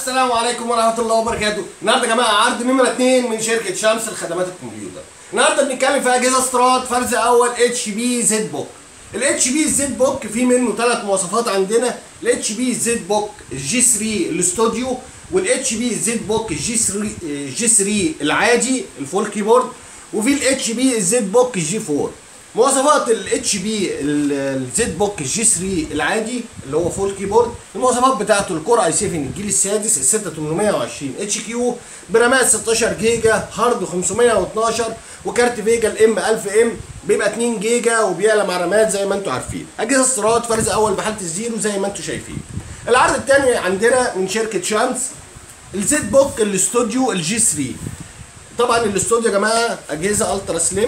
السلام عليكم ورحمة الله وبركاته. النهارده يا جماعة عرض نمرة 2 من شركة شمس لخدمات الكمبيوتر. النهارده بنتكلم في أجهزة استيراد فرز أول اتش بي زد بوك. الاتش بي زد بوك في منه 3 مواصفات عندنا، الاتش بي زد بوك الجي 3 الاستوديو، والاتش بي زد بوك الجي 3 العادي الفول كيبورد، وفي الاتش بي زد بوك الجي 4. مواصفات الاتش بي الزد بوك الجي 3 العادي اللي هو فول كيبورد، المواصفات بتاعته الكور اي 7 الجيل السادس ال 6820 اتش كيو برامات 16 جيجا، هارد 512، وكارت فيجا الام 1000 ام بيبقى 2 جيجا وبيعلى مع رامات زي ما انتم عارفين. اجهزه استيراد فرز اول بحاله الزيرو زي ما انتم شايفين. العرض الثاني عندنا من شركه شمس الزد بوك الاستوديو الجي 3. طبعا الاستوديو يا جماعه اجهزه الترا سليم،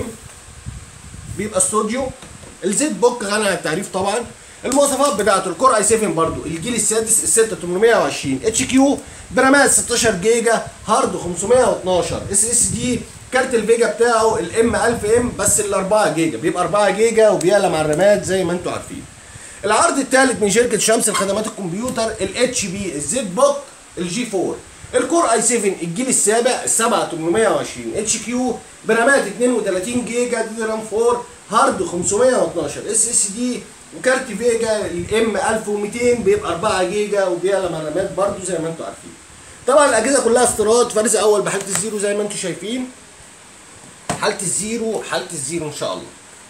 بيبقى استوديو. الزد بوك غني عن التعريف طبعا. المواصفات بتاعته الكور اي 7 برضو الجيل السادس ال 6820 اتش كيو برامات 16 جيجا، هارد 512، اس اس دي، كارت الفيجا بتاعه الام 1000 ام بس ال 4 جيجا، بيبقى 4 جيجا وبيعلى مع الرامات زي ما انتم عارفين. العرض الثالث من شركه شمس لخدمات الكمبيوتر الاتش بي الزد بوك الجي 4 الكور اي 7 الجيل السابع ال 7820 اتش كيو برامات 32 جيجا دي رام 4، هارد 512، اس اس دي، وكارت فيجا الام 1200 بيبقى 4 جيجا وبيعلى مع الرامات برضو زي ما انتم عارفين. طبعا الاجهزه كلها استيراد فرز اول بحاله الزيرو زي ما انتم شايفين. حاله الزيرو ان شاء الله.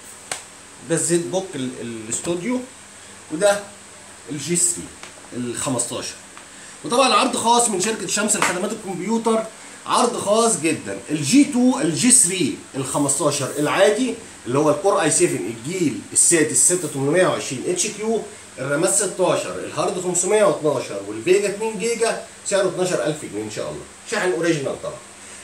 ده الزد بوك الاستوديو، وده الجي 3 ال 15. وطبعا عرض خاص من شركه شمس لخدمات الكمبيوتر، عرض خاص جدا. الجي 2 الجي 3 ال 15 العادي اللي هو الكور اي 7 الجيل السادس 6820 اتش كيو، الرامات 16، الهارد 512، والفيجا 2 جيجا، سعره 12000 جنيه ان شاء الله، شاحن اوريجينال طبعا.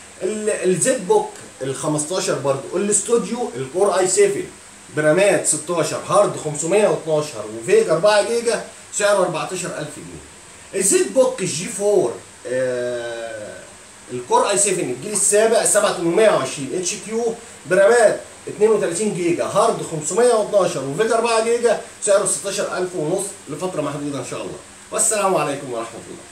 الزد بوك ال 15 برضو الاستوديو الكور اي 7 برامات 16، هارد 512، وفيجا 4 جيجا، سعره 14000 جنيه. الزد بوك الجي 4 الكور اي 7 الجيل السابع 7820 اتش كيو برامات 32 جيجا، هارد 512، وفيجا 4 جيجا، سعره 16500 لفتره محدوده ان شاء الله. والسلام عليكم ورحمه الله.